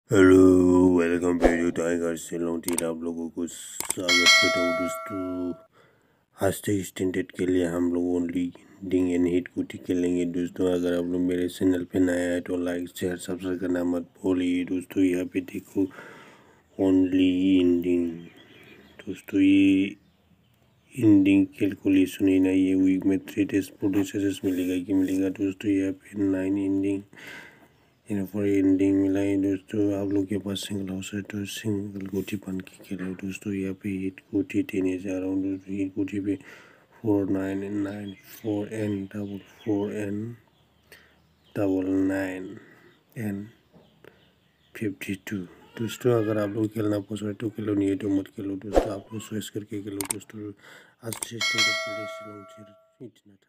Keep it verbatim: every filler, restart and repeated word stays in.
Hello, welcome to you tiger Shillong Teer. आप लोगों को स्वागत करता हूँ दोस्तों। आज तक स्टैंडर्ड के लिए हम लोग ओनली डिंग एंड हिट गुटी खेलेंगे दोस्तों। अगर आप लोग मेरे चैनल पे नए आए तो लाइक शेयर सब्सक्राइब करना मत भूलिए दोस्तों। यहाँ पे देखो ओनली इंडिंग दोस्तों, ये इंडिंग कैलकुलेशन ही ना, ये वीक में थ्री टेस्ट प्रोड्यूसर्स मिलेगा कि मिलेगा दोस्तों। यहाँ पे nine ending in four ending मिला है दोस्तों। आप लोग के पास सिंगल हाउस है तो सिंगल गोटी बन के खेलो दोस्तों। यहाँ पे हिट गोटी देने जा रहा हूँ दोस्तों। हिट गोटी पे four nine and nine four and double four and double nine and fifty two दोस्तों। अगर आप लोग खेलना पसंद है तो खेलो, नहीं है तो मत खेलो दोस्तों। आप लोग स्वेस करके खेलो दोस्तों। आज से इतना था।